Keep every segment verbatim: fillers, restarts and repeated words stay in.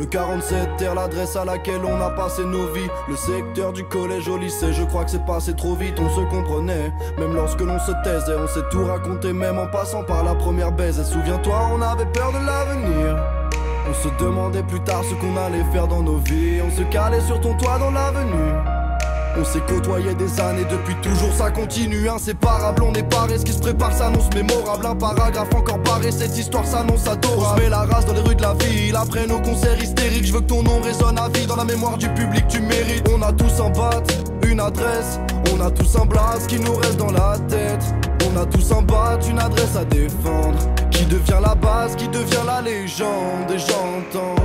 Le quarante-sept terre, l'adresse à laquelle on a passé nos vies. Le secteur du collège au lycée, je crois que c'est passé trop vite. On se comprenait, même lorsque l'on se taisait. On s'est tout raconté, même en passant par la première baise. Et souviens-toi, on avait peur de l'avenir. On se demandait plus tard ce qu'on allait faire dans nos vies. On se calait sur ton toit dans l'avenue. On s'est côtoyé des années, depuis toujours ça continue. Inséparable, on est paré, ce qui se prépare s'annonce mémorable. Un paragraphe encore barré, cette histoire s'annonce adorable. On se met la race dans les rues de la ville, après nos concerts hystériques. Je veux que ton nom résonne à vie dans la mémoire du public, tu mérites. On a tous un bat, une adresse, on a tous un blast qui nous reste dans la tête. On a tous un bat, une adresse à défendre, qui devient la base, qui devient la légende. Et j'entends,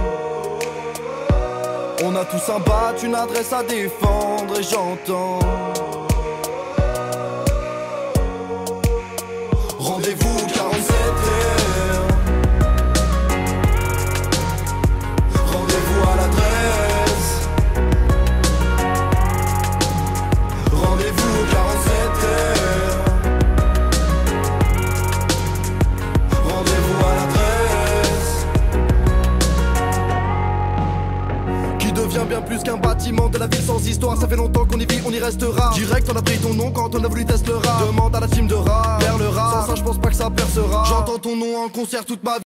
on a tous un bat, une adresse à défendre. Et j'entends, rendez-vous quarante-sept heures. Rendez-vous à l'adresse. Rendez-vous quarante-sept heures. Rendez-vous à l'adresse. Qui devient bien plus qu'un bâtiment de la ville sans histoire. Ça fait longtemps qu'on y vit, on y restera. Direct on a pris ton nom quand on a voulu tester le rap. Demande à la team de rap, vers le rap. Sans ça je pense pas que ça percera. J'entends ton nom en concert toute ma vie.